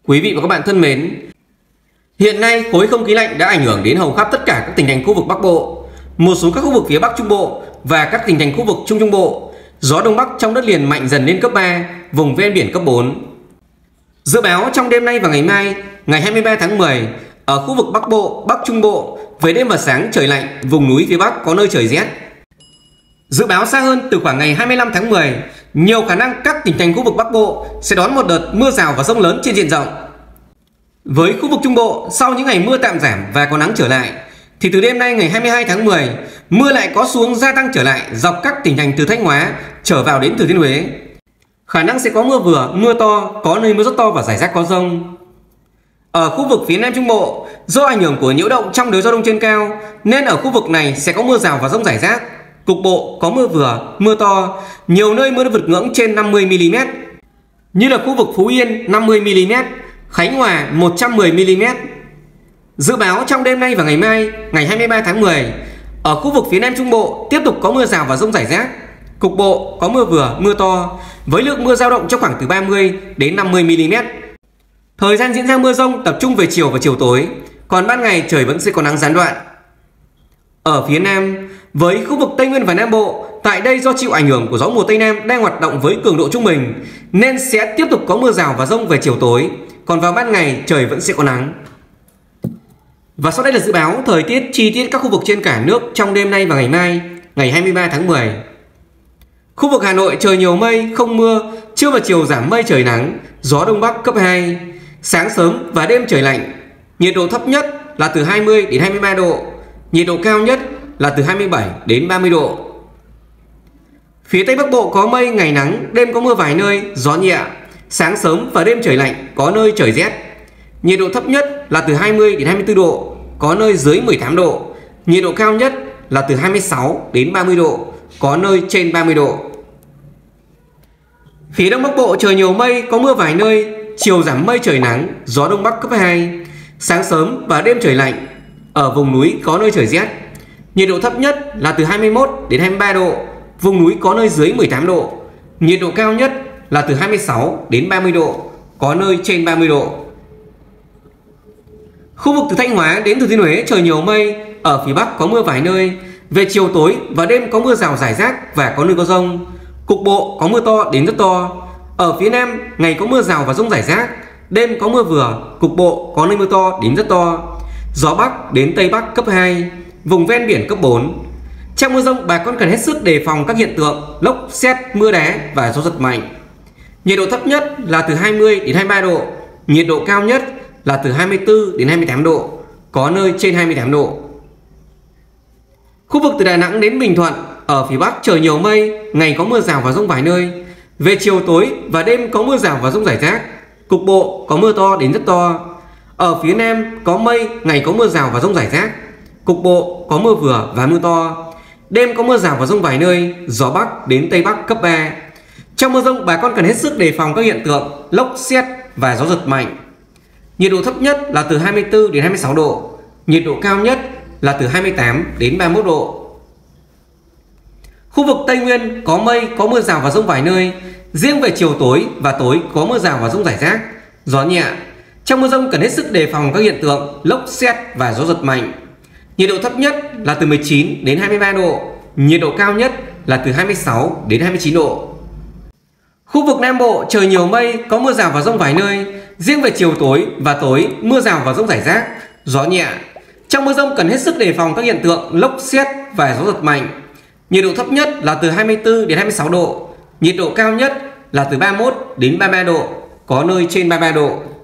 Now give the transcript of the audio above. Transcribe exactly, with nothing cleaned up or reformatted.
Quý vị và các bạn thân mến, hiện nay khối không khí lạnh đã ảnh hưởng đến hầu khắp tất cả các tỉnh thành khu vực Bắc Bộ, một số các khu vực phía Bắc Trung Bộ và các tỉnh thành khu vực Trung Trung Bộ. Gió Đông Bắc trong đất liền mạnh dần lên cấp ba, vùng ven biển cấp bốn. Dự báo trong đêm nay và ngày mai, ngày hai mươi ba tháng mười, ở khu vực Bắc Bộ, Bắc Trung Bộ, về đêm và sáng trời lạnh, vùng núi phía Bắc có nơi trời rét. Dự báo xa hơn từ khoảng ngày hai mươi lăm tháng mười, nhiều khả năng các tỉnh thành khu vực Bắc Bộ sẽ đón một đợt mưa rào và dông lớn trên diện rộng. Với khu vực Trung Bộ, sau những ngày mưa tạm giảm và có nắng trở lại, thì từ đêm nay ngày hai mươi hai tháng mười, mưa lại có xuống gia tăng trở lại dọc các tỉnh thành từ Thanh Hóa trở vào đến Thừa Thiên Huế. Khả năng sẽ có mưa vừa, mưa to, có nơi mưa rất to và rải rác có dông. Ở khu vực phía Nam Trung Bộ, do ảnh hưởng của nhiễu động trong đới gió đông trên cao, nên ở khu vực này sẽ có mưa rào và dông rải rác. Cục bộ có mưa vừa, mưa to, nhiều nơi mưa đã vượt ngưỡng trên năm mươi mi li mét, như là khu vực Phú Yên năm mươi mi li mét, Khánh Hòa một trăm mười mi li mét. Dự báo trong đêm nay và ngày mai, ngày hai mươi ba tháng mười, ở khu vực phía Nam Trung Bộ tiếp tục có mưa rào và dông rải rác. Cục bộ có mưa vừa, mưa to, với lượng mưa dao động trong khoảng từ ba mươi đến năm mươi mi li mét. Thời gian diễn ra mưa dông tập trung về chiều và chiều tối, còn ban ngày trời vẫn sẽ có nắng gián đoạn. Ở phía Nam, với khu vực Tây Nguyên và Nam Bộ, tại đây do chịu ảnh hưởng của gió mùa Tây Nam đang hoạt động với cường độ trung bình, nên sẽ tiếp tục có mưa rào và dông về chiều tối, còn vào ban ngày trời vẫn sẽ có nắng. Và sau đây là dự báo thời tiết chi tiết các khu vực trên cả nước trong đêm nay và ngày mai, ngày hai mươi ba tháng mười. Khu vực Hà Nội trời nhiều mây, không mưa, trưa và chiều giảm mây trời nắng, gió Đông Bắc cấp hai. Sáng sớm và đêm trời lạnh, nhiệt độ thấp nhất là từ hai mươi đến hai mươi ba độ, nhiệt độ cao nhất là từ hai mươi bảy đến ba mươi độ. Phía Tây Bắc Bộ có mây, ngày nắng, đêm có mưa vài nơi, gió nhẹ. Sáng sớm và đêm trời lạnh, có nơi trời rét. Nhiệt độ thấp nhất là từ hai mươi đến hai mươi tư độ, có nơi dưới mười tám độ. Nhiệt độ cao nhất là từ hai mươi sáu đến ba mươi độ, có nơi trên ba mươi độ. Phía Đông Bắc Bộ trời nhiều mây, có mưa vài nơi, chiều giảm mây trời nắng, gió Đông Bắc cấp hai. Sáng sớm và đêm trời lạnh, ở vùng núi có nơi trời rét. Nhiệt độ thấp nhất là từ hai mươi mốt đến hai mươi ba độ, vùng núi có nơi dưới mười tám độ. Nhiệt độ cao nhất là từ hai mươi sáu đến ba mươi độ, có nơi trên ba mươi độ. Khu vực từ Thanh Hóa đến Thừa Thiên Huế trời nhiều mây, ở phía Bắc có mưa vài nơi, về chiều tối và đêm có mưa rào rải rác và có nơi có dông. Cục bộ có mưa to đến rất to. Ở phía Nam ngày có mưa rào và dông rải rác, đêm có mưa vừa, cục bộ có nơi mưa to đến rất to. Gió Bắc đến Tây Bắc cấp hai, vùng ven biển cấp bốn. Trong mưa dông, bà con cần hết sức đề phòng các hiện tượng lốc, sét, mưa đá và gió giật mạnh. Nhiệt độ thấp nhất là từ hai mươi đến hai mươi ba độ, nhiệt độ cao nhất là từ hai mươi tư đến hai mươi tám độ, có nơi trên hai mươi tám độ. Khu vực từ Đà Nẵng đến Bình Thuận, ở phía Bắc trời nhiều mây, ngày có mưa rào và dông vài nơi. Về chiều tối và đêm có mưa rào và dông rải rác, cục bộ có mưa to đến rất to. Ở phía Nam có mây, ngày có mưa rào và dông rải rác, cục bộ có mưa vừa và mưa to. Đêm có mưa rào và dông vài nơi, gió Bắc đến Tây Bắc cấp ba. Trong mưa dông, bà con cần hết sức đề phòng các hiện tượng lốc, sét và gió giật mạnh. Nhiệt độ thấp nhất là từ hai mươi tư đến hai mươi sáu độ, nhiệt độ cao nhất là từ hai mươi tám đến ba mươi mốt độ. Khu vực Tây Nguyên có mây, có mưa rào và dông vài nơi, riêng về chiều tối và tối có mưa rào và dông rải rác, gió nhẹ. Trong mưa dông cần hết sức đề phòng các hiện tượng lốc, sét và gió giật mạnh. Nhiệt độ thấp nhất là từ mười chín đến hai mươi ba độ, nhiệt độ cao nhất là từ hai mươi sáu đến hai mươi chín độ. Khu vực Nam Bộ trời nhiều mây, có mưa rào và dông vài nơi, riêng về chiều tối và tối mưa rào và dông rải rác, gió nhẹ. Trong mưa dông cần hết sức đề phòng các hiện tượng lốc, sét và gió giật mạnh. Nhiệt độ thấp nhất là từ hai mươi tư đến hai mươi sáu độ, nhiệt độ cao nhất là từ ba mươi mốt đến ba mươi ba độ, có nơi trên ba mươi ba độ.